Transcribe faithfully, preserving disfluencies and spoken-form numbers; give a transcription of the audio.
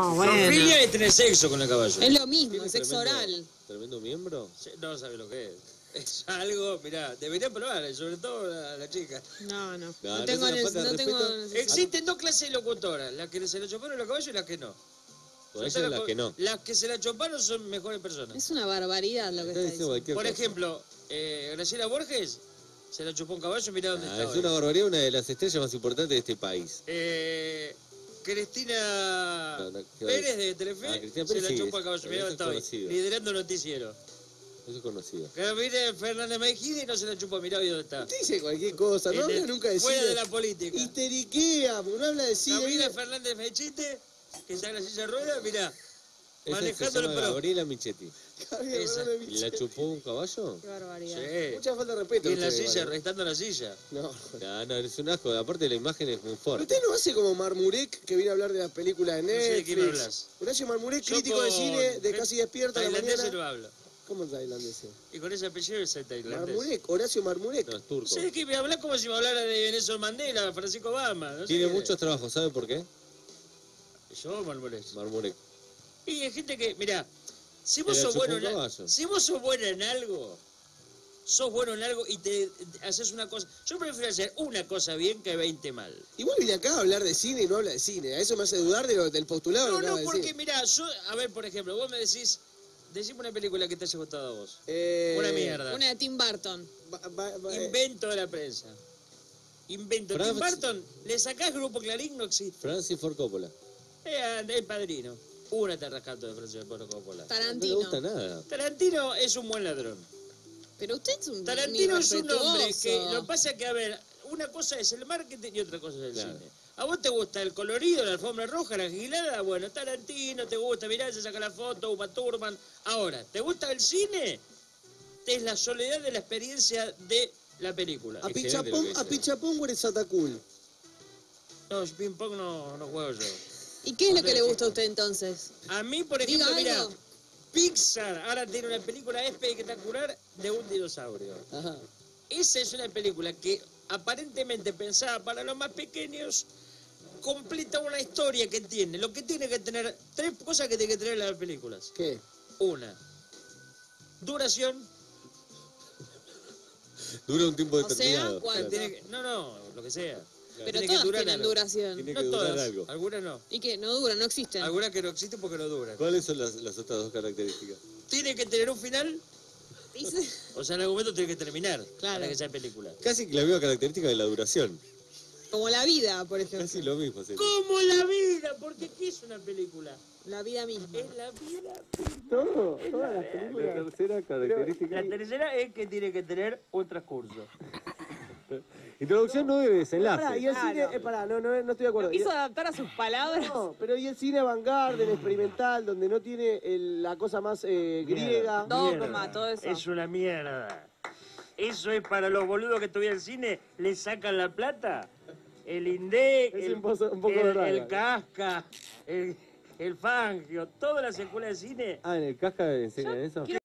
Oh, bueno. Zoofilia es tener sexo con el caballo. Es lo mismo, es tremendo, sexo oral. ¿Tremendo miembro? Sí, no sabe lo que es. Es algo, mirá, deberían probar, sobre todo la, la chica. No, no. No, No tengo, no es una nes- falta de no tengo respeto. necesidad. Existen dos clases de locutoras, las que se la chuparon los caballos y las que no. Por O eso sea, las co- que no. Las que se la chuparon son mejores personas. Es una barbaridad lo que Está está diciendo diciendo. cualquier Por cosa. ejemplo, eh, Graciela Borges se la chupó un caballo, mirá dónde Ah, está es hoy. una barbaridad, una de las estrellas más importantes de este país. Eh, Cristina No, no, ¿qué va a Pérez decir? de Telefe Ah, Cristina se Pérez la sí, chupó al caballo, mirá eso dónde es está hoy, conocido. liderando noticiero. Eso es conocido. Que viene Fernández Mejide y no se la chupó, mirá hoy dónde está. Usted dice cualquier cosa, no En el- habla nunca de fuera cine. de la política. Histeriquea, porque no habla de cine. Camila mira. Fernández Mechite, que está en la silla de ruedas, mirá, Esa se manejando el llama pro. Gabriela Michetti. Javier esa. Fernández ¿Y la Michetti. chupó un caballo? Qué barbaridad. Sí. Mucha falta de respeto. Y en la ustedes, silla, igual, ¿eh? estando en la silla. No. No, no, es un asco. Aparte la imagen es muy Pero fuerte. usted no hace como Marmurek, que viene a hablar de las películas de No sé de Netflix. qué me hablas. Horacio Marmurek, Yo crítico con- de cine, de Casi Despierta a la Tailandés mañana. no hablo. ¿Cómo es tailandés? Y con ese apellido es tailandés. Marmurek, Horacio Marmurek. No, es turco. No sé de qué me hablas como si me hablara de Nelson Mandela, Francisco Obama. No sé Tiene qué. muchos trabajos, ¿sabe por qué? Yo, Marmolés. Marmurek. Y hay gente que, mirá, si vos Se la sos chupó bueno un en, caballo. si vos sos bueno en algo, sos bueno en algo y te, te haces una cosa. Yo prefiero hacer una cosa bien que veinte mal. Igual viene acá a hablar de cine y no habla de cine. A eso me hace dudar de lo- del postulado. No, que no, acaba de porque decir. mirá, yo, a ver, por ejemplo, vos me decís, decime una película que te haya gustado a vos. Eh, Una mierda. Una de Tim Burton. ba- ba- ba- eh, Invento de la prensa. Invento. Franz- Tim Burton, le sacás Grupo Clarín, no existe. Francis Ford Coppola. Eh, el padrino. Una te rascato de Francis Ford Coppola. No le Tarantino. gusta nada. Tarantino es un buen ladrón. Pero usted es un Tarantino es un hombre que irrespetuoso. lo que pasa es que, a ver, una cosa es el marketing y otra cosa es el Claro. cine. ¿A vos te gusta el colorido, la alfombra roja, la gilada? Bueno, Tarantino, te gusta, mirá, se saca la foto, Uma Thurman. Ahora, ¿te gusta el cine? Es la soledad de la experiencia de la película. A Excelente Pichapón, lo que a dice. Pichapón, ¿cuál es Satacul? No, ping pong no, no juego yo. ¿Y qué es lo que le gusta a usted entonces? A mí, por Diga ejemplo, mirá, algo. Pixar ahora tiene una película espectacular de un dinosaurio. Ajá. Esa es una película que aparentemente pensada para los más pequeños, completa una historia que tiene. Lo que tiene que tener, tres cosas que tiene que tener las películas. ¿Qué? Una, duración. Dura un tiempo O sea, determinado. ¿cuánto? Tiene que- no, no, lo que sea. Pero Tiene que todas durar tienen algo. duración. Tiene No que durar todas, algo. algunas no. ¿Y qué? No dura, no existen. Algunas que no existen porque no duran. ¿Cuáles son las, las otras dos características? Tiene que tener un final, Dice- o sea, el argumento tiene que terminar Claro. para que sea película. Casi la misma característica de la duración. Como la vida, por ejemplo. Casi lo mismo. sería. Como la vida, porque ¿qué es una película? La vida misma. Es la vida. Todo, todas las La películas. tercera característica. La tercera es que tiene que tener un transcurso. Introducción, no debe desenlace. Pará, y el cine, eh, pará, no, no, no estoy de acuerdo. Quiso adaptar a sus palabras. No, pero y el cine avant-garde, el experimental, donde no tiene el- la cosa más eh, griega. Dogma, todo eso. Es una mierda. Eso es para los boludos que tuvieron el cine, le sacan la plata. El INDEC, Es el, un pozo- un poco el, verdad, el igual. Casca, el, el Fangio, todas las escuelas de cine. Ah, ¿en el casca enseñan eso?